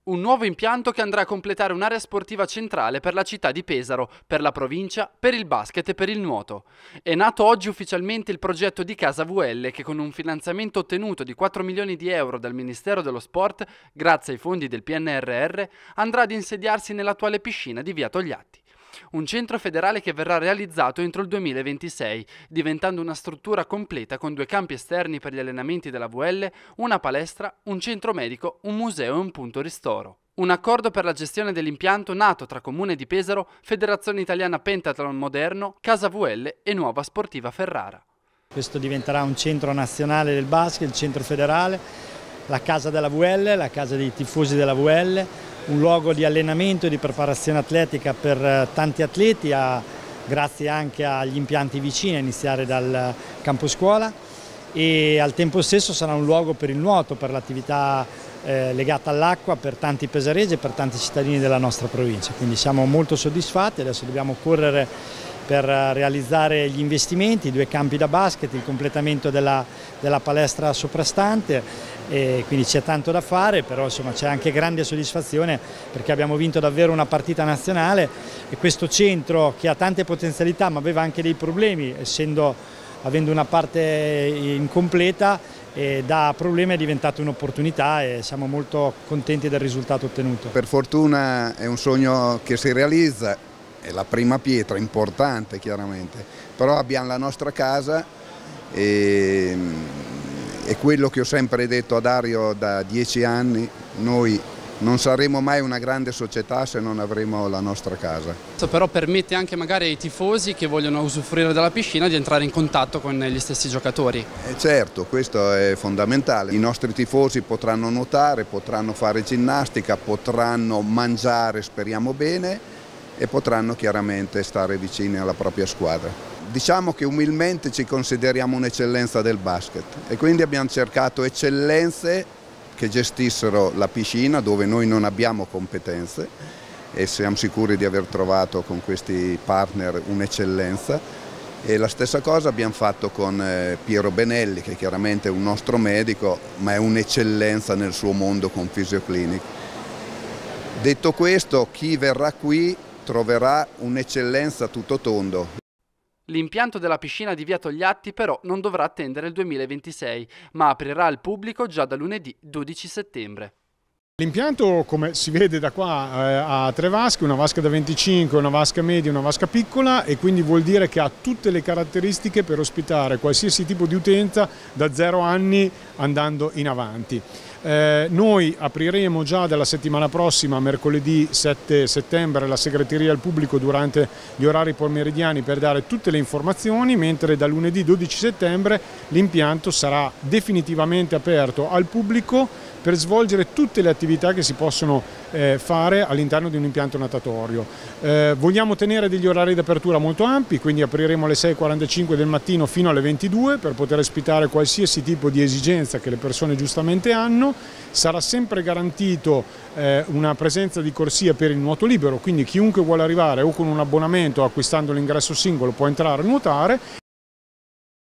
Un nuovo impianto che andrà a completare un'area sportiva centrale per la città di Pesaro, per la provincia, per il basket e per il nuoto. È nato oggi ufficialmente il progetto di Casa VL che con un finanziamento ottenuto di 4 milioni di euro dal Ministero dello Sport, grazie ai fondi del PNRR, andrà ad insediarsi nell'attuale piscina di Via Togliatti. Un centro federale che verrà realizzato entro il 2026, diventando una struttura completa con 2 campi esterni per gli allenamenti della VL, una palestra, un centro medico, un museo e un punto ristoro. Un accordo per la gestione dell'impianto nato tra Comune di Pesaro, Federazione Italiana Pentathlon Moderno, Casa VL e Nuova Sportiva Ferrara. Questo diventerà un centro nazionale del basket, il centro federale, la casa della VL, la casa dei tifosi della VL, un luogo di allenamento e di preparazione atletica per tanti atleti, grazie anche agli impianti vicini, a iniziare dal campo scuola, e al tempo stesso sarà un luogo per il nuoto, per l'attività legata all'acqua per tanti pesaresi e per tanti cittadini della nostra provincia. Quindi siamo molto soddisfatti, adesso dobbiamo correre per realizzare gli investimenti, i 2 campi da basket, il completamento della palestra soprastante, e quindi c'è tanto da fare, però c'è anche grande soddisfazione perché abbiamo vinto davvero una partita nazionale e questo centro, che ha tante potenzialità ma aveva anche dei problemi, avendo una parte incompleta, da problemi è diventata un'opportunità e siamo molto contenti del risultato ottenuto. Per fortuna è un sogno che si realizza, è la prima pietra importante chiaramente, però abbiamo la nostra casa e quello che ho sempre detto a Dario da 10 anni, noi non saremo mai una grande società se non avremo la nostra casa. Questo però permette anche magari ai tifosi che vogliono usufruire della piscina di entrare in contatto con gli stessi giocatori. Certo, questo è fondamentale. I nostri tifosi potranno nuotare, potranno fare ginnastica, potranno mangiare, speriamo bene, e potranno chiaramente stare vicini alla propria squadra. Diciamo che umilmente ci consideriamo un'eccellenza del basket e quindi abbiamo cercato eccellenze che gestissero la piscina dove noi non abbiamo competenze e siamo sicuri di aver trovato con questi partner un'eccellenza, e la stessa cosa abbiamo fatto con Piero Benelli, che chiaramente è un nostro medico ma è un'eccellenza nel suo mondo con Fisioclinic. Detto questo, chi verrà qui troverà un'eccellenza tutto tondo. L'impianto della piscina di Via Togliatti però non dovrà attendere il 2026, ma aprirà al pubblico già da lunedì 12 settembre. L'impianto, come si vede da qua, ha 3 vasche, una vasca da 25, una vasca media e una vasca piccola, e quindi vuol dire che ha tutte le caratteristiche per ospitare qualsiasi tipo di utenza da 0 anni andando in avanti. Noi apriremo già dalla settimana prossima, mercoledì 7 settembre, la segreteria al pubblico durante gli orari pomeridiani per dare tutte le informazioni, mentre da lunedì 12 settembre l'impianto sarà definitivamente aperto al pubblico per svolgere tutte le attività che si possono fare all'interno di un impianto natatorio. Vogliamo tenere degli orari di apertura molto ampi, quindi apriremo alle 6:45 del mattino fino alle 22 per poter ospitare qualsiasi tipo di esigenza che le persone giustamente hanno. Sarà sempre garantito una presenza di corsia per il nuoto libero, quindi chiunque vuole arrivare o con un abbonamento o acquistando l'ingresso singolo può entrare a nuotare,